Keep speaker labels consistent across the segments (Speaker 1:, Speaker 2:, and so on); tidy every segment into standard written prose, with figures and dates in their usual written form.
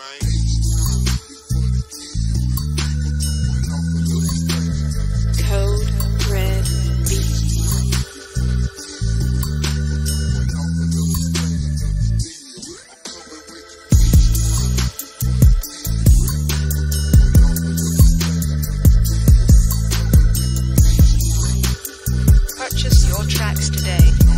Speaker 1: Purchase your tracks today.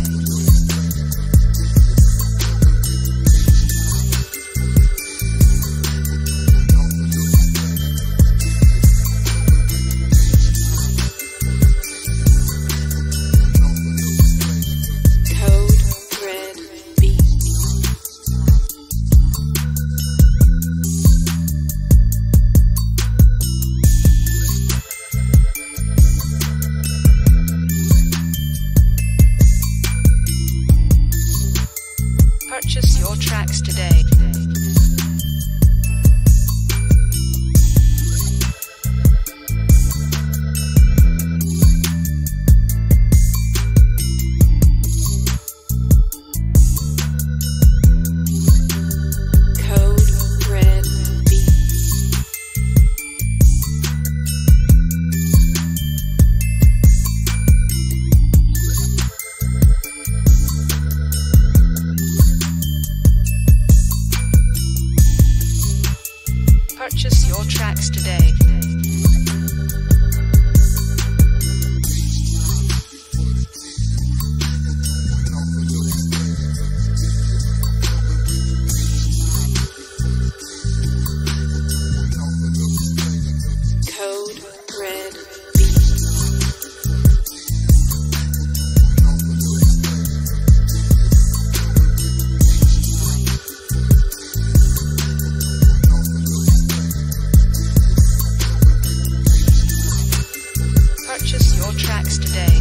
Speaker 1: Purchase your tracks today. Purchase your tracks today. Code Red Beat. Purchase your tracks today.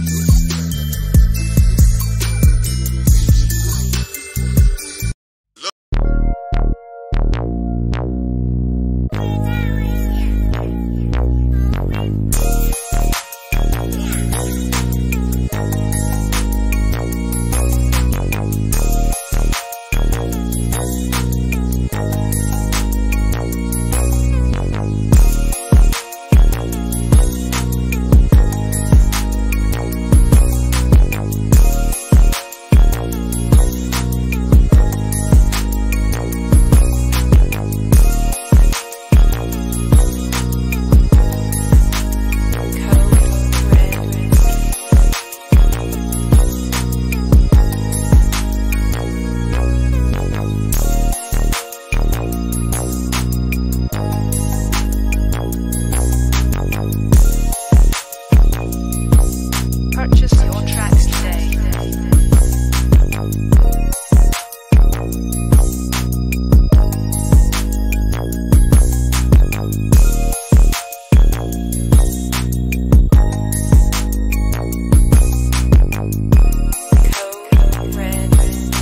Speaker 1: Purchase your tracks today. Code Red.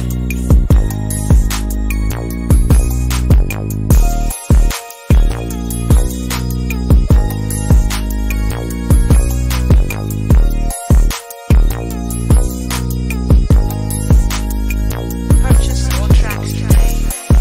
Speaker 1: Purchase your tracks today.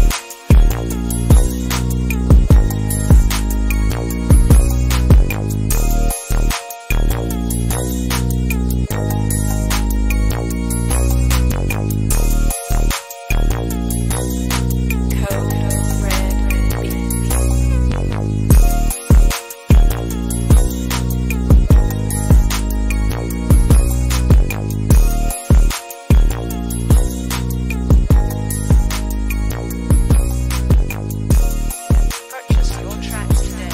Speaker 1: Code Red Beat. Purchase your tracks today.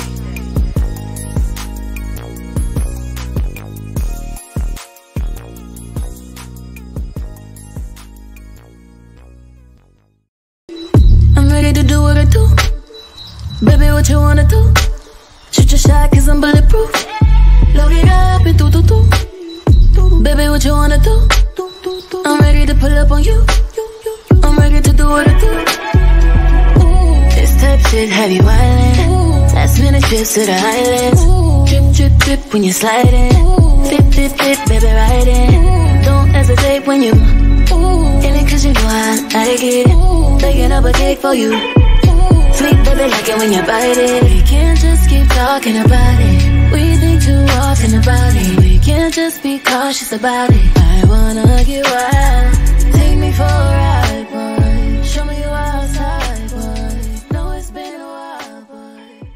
Speaker 2: I'm ready to do what I do. Baby, what you wanna do? Shoot your shot cause I'm bulletproof. Load it up and do. Baby, what you wanna do? I'm ready to pull up on you. I'm ready to do what I do. This type shit have you wildin'. Last minute trips to the islands. Drip, drip, drip when you're sliding. Dip, dip, dip, baby, riding. Don't hesitate when you're in it cause you know I like it. Baking up a cake for you. sweet, but they like it when you bite it. We can't just keep talking about it. We think too often about it. We can't just be cautious about it. I wanna get wild. Take me for a ride, boy. Show me you outside, boy. Know it's been a while, boy.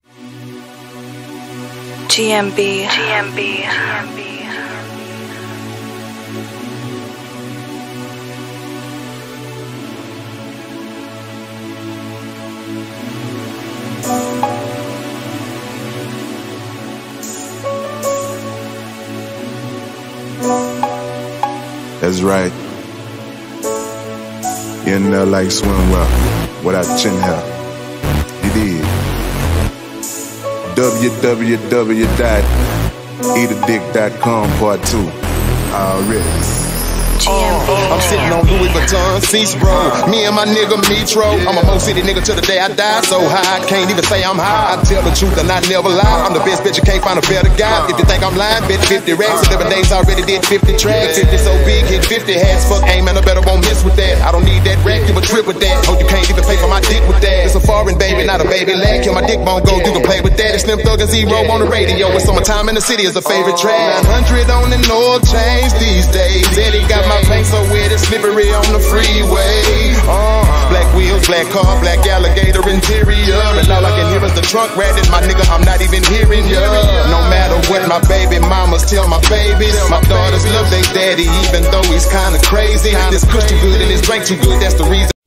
Speaker 1: GMB.
Speaker 3: That's right. You're in there like swimwear without chin hair. You did. www.eatadick.com part 2. Already.
Speaker 4: I'm sitting on Louis Vuitton seats, bro. Me and my nigga Metro. I'm a Mo City nigga till the day I die. So high, I can't even say I'm high. I tell the truth and I never lie. I'm the best bitch, you can't find a better guy. If you think I'm lying, bitch, 50 racks. 11 days already did 50 tracks. 50 so big, hit 50 hats. Fuck aim, man, I better won't miss with that. I don't need that rack, give a trip with that. Oh, you can't even pay for my dick with that. It's a foreign baby, not a baby leg. Kill my dick bone goes, you can play with that. It's Slim Thug and Zero on the radio. It's Summertime in the City is a favorite track. 900 on the oil change these days. Eddie got my plane so weird it's slippery on the freeway. Black wheels, black car, black alligator interior. And all I can hear is the trunk ratting. My nigga, I'm not even hearing ya. No matter what my baby mamas tell my babies, my daughters love their daddy, even though he's kinda crazy. This kush too good and this drink too good, that's the reason.